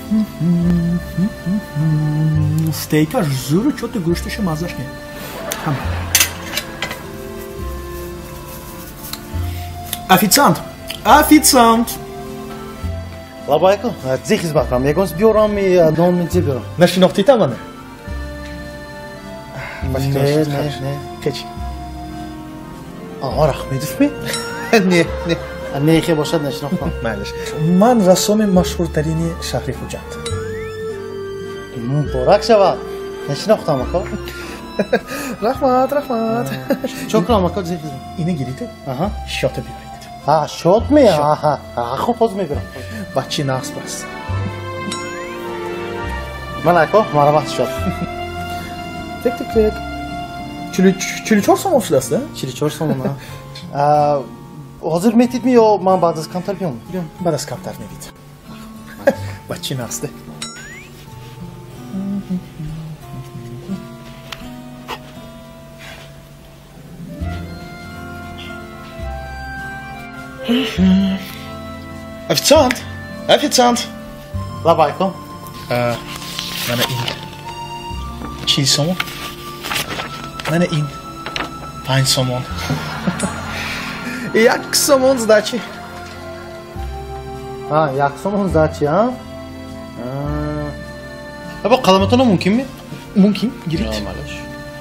Steyka zuru что-то гуштыше мазашки. Официант! Официант! Лабайко, зихиз бахрам. Ягонс биорам и нон минти биорам. Нашинохти тамане? Не. Кеч. Рахмедов ми? Не. Не хе бошад нашинохтам. Майлиш. Ман рассоми машҳуртарини шаҳри Хуҷанд. Муборак шавад. Нашинохтам ака. Рахмат. Чокрам ака зихиз. Ина гириту? Аха. Шота биёред. Шот ми? Аха. Хуб ҳоз мебирам. Бачи нағз бас. Ман ака, марават шот. Тек. 44 сомон шудааст, да? 44 сомон. Ҳозир метидми ё ман баъд аз камтар биём? Баъд аз камтар мевид. Бачи нағз, да? Официант! Лабайко. Mana in 40 сомон. Mana in 5 сомон. 1 сомон сдачи. 1 сомон сдачи, а? Аба қаламатона мумкинми? Мумкин, гирит. Малаш.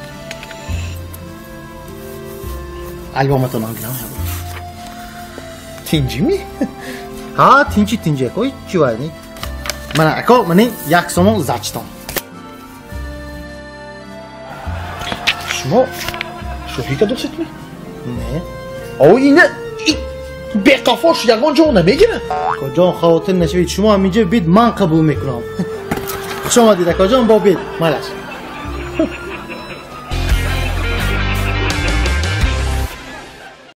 Альбоматона гирам. Тинҷими? Тинҷи ако ҳичи вай не. Мана ако мани 1 сомон зачтам. Шумо шоҳика достедми? Не. Ина беқафош ягон ҷо намегирад? Акоҷон хавотир нашавед, шумо ҳаминҷо бед, ман қабул мекунам. Хуш омадед акоҷон, бо бед. Малаш.